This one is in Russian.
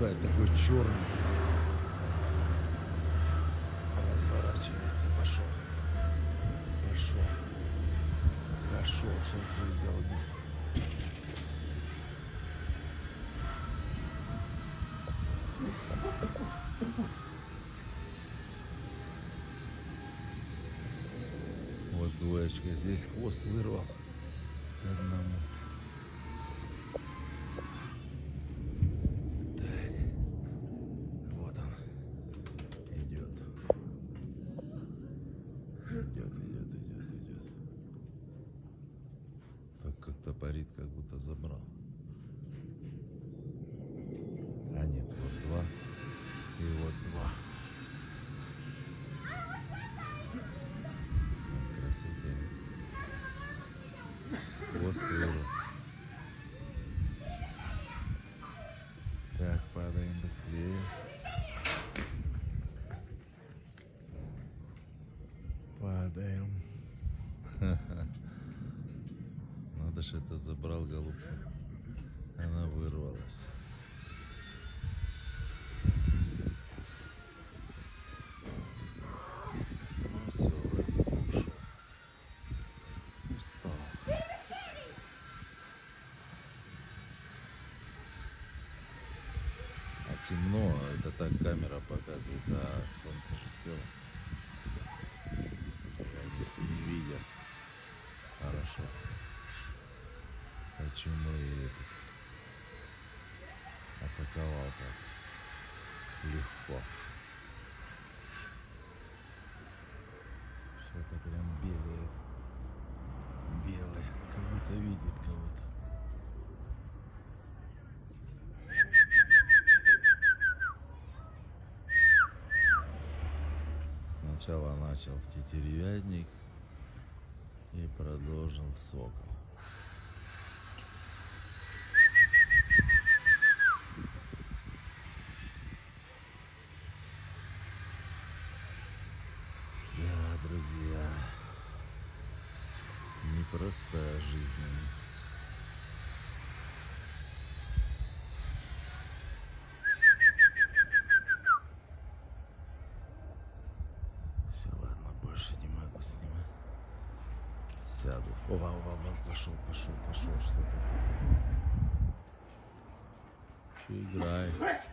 бывает такой черный. Разворачивается, пошел. Пошел, сейчас будет галдить. Вот двоечка здесь хвост вырвал одному. Так, вот он идет. Идет. Так как топорит, как будто забрал. А нет, вот два. И вот два. Красота. Хвост вырвал. Так, падаем быстрее. Падаем. Надо же, это забрал голубку. Она вырвалась. Ну все, вроде ушел. Устал. А темно, это так камера показывает, а солнце же село. Не видят. Хорошо. Почему и атаковал так легко. Что-то прям бегает. Белый. Как будто видит кого-то. Сначала начал в тетеревятник и продолжил сокол. Да, друзья, непростая жизнь. Все, ладно, больше не могу снимать. Сяду. Ова, пошел, что-то. Что играет?